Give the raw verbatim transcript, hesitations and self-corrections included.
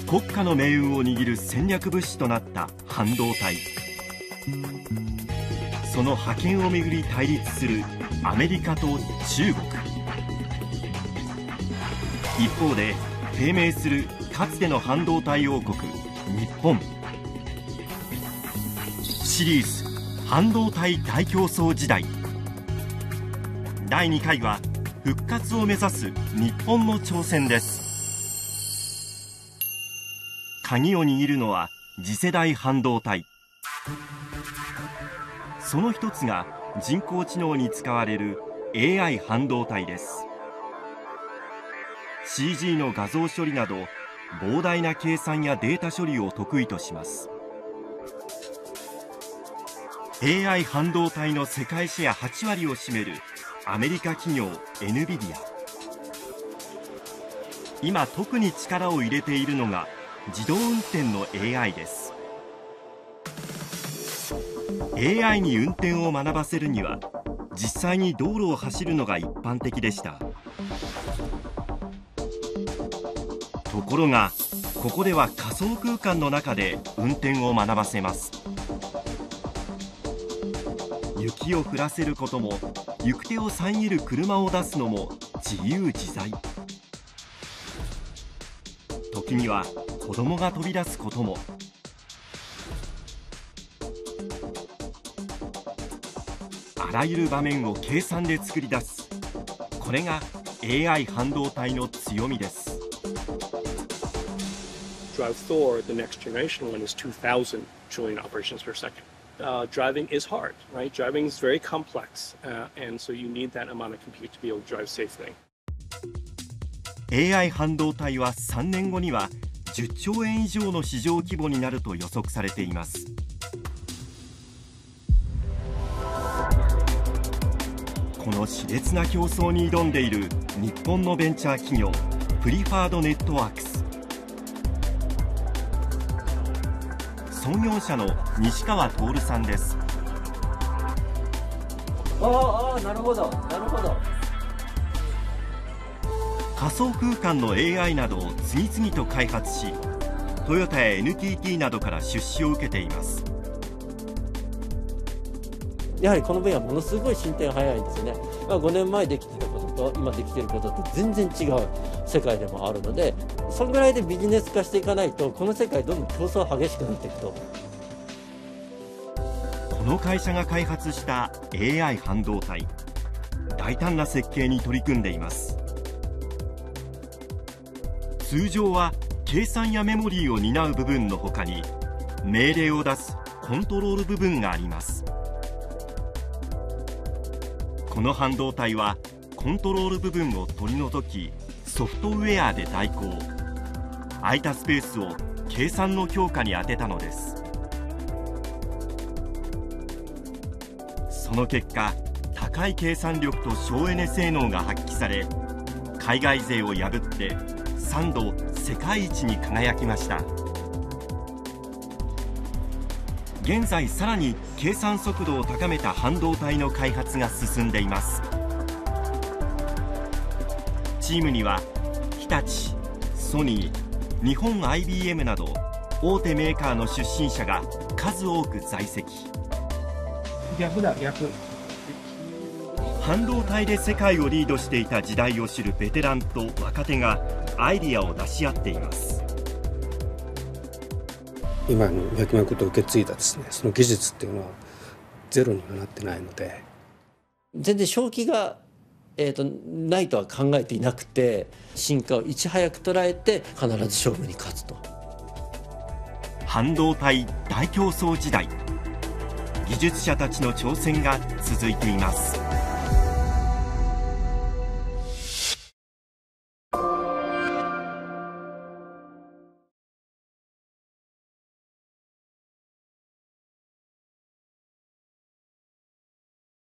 国家の命運を握る戦略物資となった半導体。その覇権をめぐり対立するアメリカと中国。一方で低迷するかつての半導体王国日本。シリーズ半導体大競争時代。だいにかいは復活を目指す日本の挑戦です。鍵を握るのは次世代半導体。その一つが人工知能に使われる エーアイ 半導体です。シージー の画像処理など膨大な計算やデータ処理を得意とします。エーアイ 半導体の世界シェアはちわりを占めるアメリカ企業 エヌビディア。今特に力を入れているのが自動運転の エーアイ です。エーアイ に運転を学ばせるには実際に道路を走るのが一般的でした。ところがここでは仮想空間の中で運転を学ばせます。雪を降らせることも行く手を遮る車を出すのも自由自在。時には子供が飛び出すことも。あらゆる場面を計算で作り出す。これが エーアイ 半導体の強みです。 Drive Thor, the next generation one, is two thousand trillion operations per second. Uh, driving is hard, right? Driving is very complex, uh, and so you need that amount of compute to be able to drive safely. エーアイ 半導体はさんねんごにはじゅっちょうえん以上の市場規模になると予測されています。この熾烈な競争に挑んでいる日本のベンチャー企業プリファードネットワークス。創業者の西川徹さんです。 ああ、なるほど、なるほど。 仮想空間の エーアイ などを次々と開発し、トヨタや エヌティーティー などから出資を受けています。 やはりこの分野はものすごい進展早いんですよね。まあ、ごねんまえできてたことと今できていることって全然違う世界でもあるので、そのぐらいでビジネス化していかないとこの世界どんどん競争激しくなっていくと。 この会社が開発した エーアイ 半導体、大胆な設計に取り組んでいます。通常は計算やメモリーを担う部分のほかに命令を出すコントロール部分があります。この半導体はコントロール部分を取り除きソフトウェアで代行。空いたスペースを計算の強化に充てたのです。その結果、高い計算力と省エネ性能が発揮され、海外勢を破ってさんど世界一に輝きました。現在さらに計算速度を高めた半導体の開発が進んでいます。チームには日立、ソニー、日本 アイビーエム など大手メーカーの出身者が数多く在籍。 逆だ逆。 半導体で世界をリードしていた時代を知るベテランと若手がアイディアを出し合っています。 今の脈々と受け継いだですね、その技術っていうのはゼロにはなってないので、 全然正気が、えー、とないとは考えていなくて、進化をいち早く捉えて必ず勝負に勝つと。 半導体大競争時代、技術者たちの挑戦が続いています。